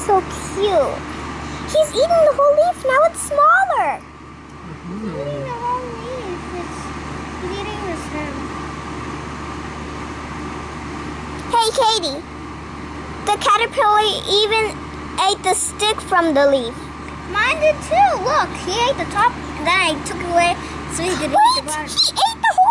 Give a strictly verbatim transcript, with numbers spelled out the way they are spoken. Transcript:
so cute. He's eating the whole leaf. Now it's smaller. Mm-hmm. He's eating the whole leaf. It's, he's eating the stem. Hey, Katie. The caterpillar even ate the stick from the leaf. Mine did too. Look, he ate the top, and then I took it away so he could eat the Wait, bottom. he ate the whole